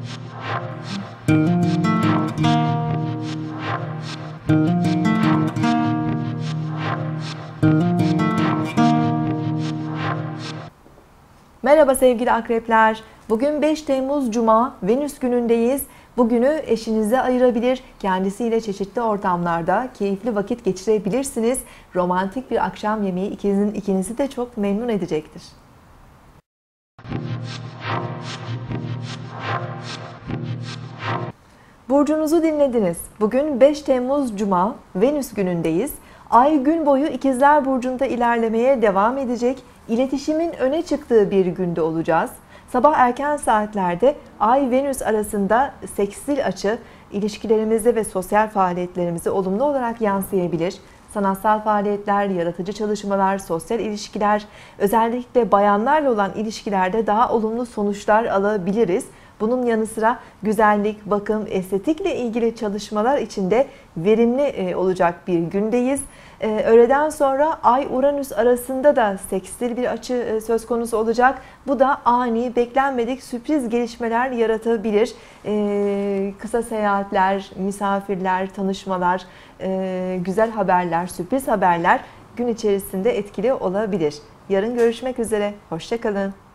Merhaba sevgili akrepler. Bugün 5 Temmuz Cuma, Venüs günündeyiz. Bugünü eşinize ayırabilir, kendisiyle çeşitli ortamlarda keyifli vakit geçirebilirsiniz. Romantik bir akşam yemeği ikinizi de çok memnun edecektir. Burcunuzu dinlediniz. Bugün 5 Temmuz Cuma, Venüs günündeyiz. Ay gün boyu İkizler Burcu'nda ilerlemeye devam edecek. İletişimin öne çıktığı bir günde olacağız. Sabah erken saatlerde Ay-Venüs arasında sekstil açı ilişkilerimize ve sosyal faaliyetlerimize olumlu olarak yansıyabilir. Sanatsal faaliyetler, yaratıcı çalışmalar, sosyal ilişkiler, özellikle bayanlarla olan ilişkilerde daha olumlu sonuçlar alabiliriz. Bunun yanı sıra güzellik, bakım, estetikle ilgili çalışmalar için de verimli olacak bir gündeyiz. Öğleden sonra Ay-Uranüs arasında da sekstil bir açı söz konusu olacak. Bu da ani, beklenmedik sürpriz gelişmeler yaratabilir. Kısa seyahatler, misafirler, tanışmalar, güzel haberler, sürpriz haberler gün içerisinde etkili olabilir. Yarın görüşmek üzere. Hoşça kalın.